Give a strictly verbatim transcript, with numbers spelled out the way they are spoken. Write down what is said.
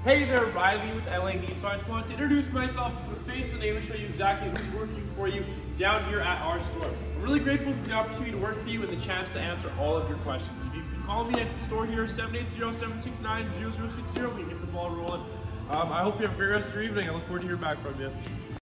Hey there, Riley with L A Nissan. I just wanted to introduce myself, put a face and name, and show you exactly who's working for you down here at our store. I'm really grateful for the opportunity to work for you and the chance to answer all of your questions. If you can call me at the store here, seven eight zero, seven six nine, zero zero six zero, we can get the ball rolling. Um, I hope you have a great rest of your evening. I look forward to hearing back from you.